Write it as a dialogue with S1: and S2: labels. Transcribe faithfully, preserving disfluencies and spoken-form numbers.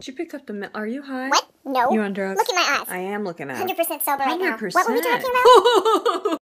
S1: Did you pick up the milk? Are you high?
S2: What? No.
S1: You on drugs?
S2: Look at my eyes.
S1: I am looking at
S2: one hundred percent sober right now.
S1: one hundred percent.
S2: What were we talking about?